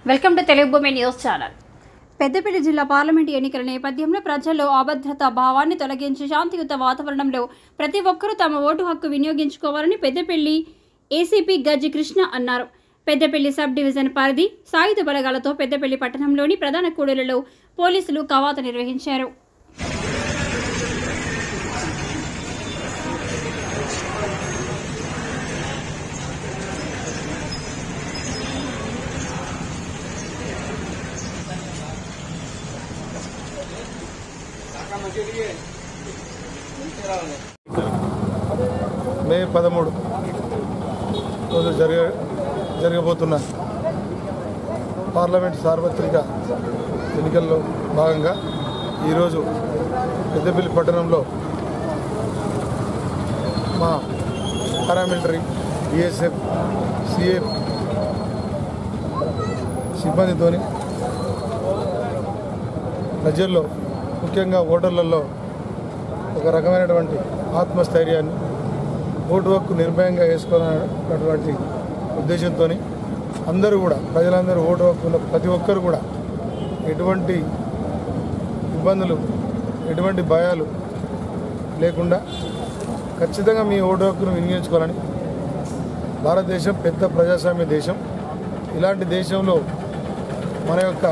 Welcome to Telugu భూమి news channel. Peddapalli జిల్లా parliament ఎన్నికల నేపథ్యంలో ప్రజల్లో అభద్రతా భావాన్ని తొలగించి శాంతియుత వాతావరణంలో ప్రతి ఒక్కరూ తమ ఓటు హక్కు వినియోగించుకోవాలని పెద్దపల్లి ఏసీపీ గజ్జి కృష్ణ అన్నారు. పెద్దపల్లి సబ్ డివిజన్ పరిధి సాయుధ బలగాలతో పెద్దపల్లి పట్టణంలోని ప్రధాన కూడళ్లలో పోలీసులు కవాతు నిర్వహించారు. మే 13 రోజు జరగబోతున్న పార్లమెంట్ సార్వత్రిక ఎన్నికల్లో భాగంగా ఈరోజు పెద్దపల్లి పట్టణంలో మా పారామిలిటరీ బిఎస్ఎఫ్ సిఎఫ్ సిబ్బందితోని ప్రజల్లో ముఖ్యంగా ఓటర్లలో ఒక రకమైనటువంటి ఆత్మస్థైర్యాన్ని ఓటు హక్కు నిర్భయంగా వేసుకోవాలన్నటువంటి ఉద్దేశంతో అందరూ కూడా ప్రజలందరూ ఓటు హక్కు ప్రతి ఒక్కరు కూడా ఎటువంటి ఇబ్బందులు ఎటువంటి భయాలు లేకుండా ఖచ్చితంగా మీ ఓటు హక్కును వినియోగించుకోవాలని. భారతదేశం పెద్ద ప్రజాస్వామ్య దేశం. ఇలాంటి దేశంలో మన యొక్క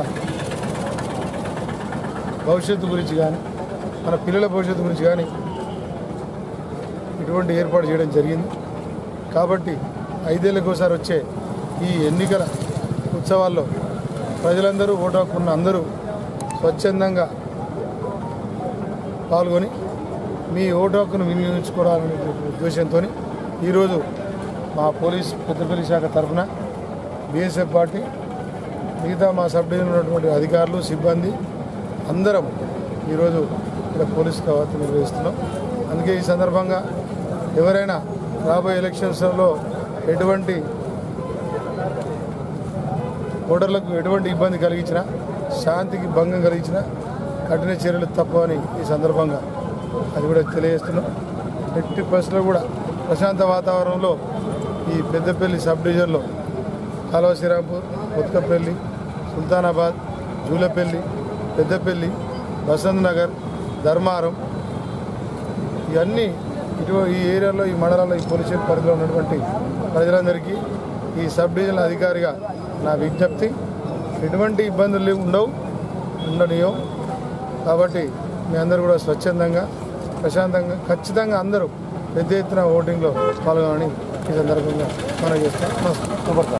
భవిష్యత్తు గురించి కానీ మన పిల్లల భవిష్యత్తు గురించి కానీ ఇటువంటి ఏర్పాటు చేయడం జరిగింది. కాబట్టి 5 ఏళ్ళకి ఒకసారి వచ్చే ఈ ఎన్నికల ఉత్సవాల్లో ప్రజలందరూ ఓటు హక్కున్న అందరూ స్వచ్ఛందంగా పాల్గొని మీ ఓటు హక్కును వినియోగించుకోవాలనే ఉద్దేశంతో ఈరోజు మా పోలీస్ పెద్దపల్లి శాఖ తరఫున బిఎస్ఎఫ్ పార్టీ మిగతా మా సబ్ డివిజన్ ఉన్నటువంటి అధికారులు సిబ్బంది అందరం ఈరోజు ఇక్కడ పోలీస్ కవాతు నిర్వహిస్తున్నాం. అందుకే ఈ సందర్భంగా ఎవరైనా రాబోయే ఎలక్షన్స్లో ఎటువంటి ఓటర్లకు ఎటువంటి ఇబ్బంది కలిగించినా శాంతికి భంగం కలిగించినా కఠిన చర్యలు తప్పవని ఈ సందర్భంగా అది కూడా తెలియజేస్తున్నాం. ఎట్టి పరిస్థితుల్లో కూడా ప్రశాంత వాతావరణంలో ఈ పెద్దపల్లి సబ్ డివిజన్లో కాలువ శ్రీరాంపూర్, కొత్తపల్లి, సుల్తానాబాద్, జూలపల్లి, పెద్దపల్లి, బసంత్ నగర్, ధర్మారం ఇవన్నీ ఈ ఏరియాలో ఈ మండలాల్లో ఈ పోలీస్ పరిధిలో ఉన్నటువంటి ప్రజలందరికీ ఈ సబ్ డివిజన్ అధికారిగా నా విజ్ఞప్తి, ఎటువంటి ఇబ్బందులు ఉండనియో. కాబట్టి మీ అందరూ కూడా స్వచ్ఛందంగా ప్రశాంతంగా ఖచ్చితంగా అందరూ పెద్ద ఎత్తున ఓటింగ్లో పాల్గొనాలని ఈ సందర్భంగా మనం చేస్తాం.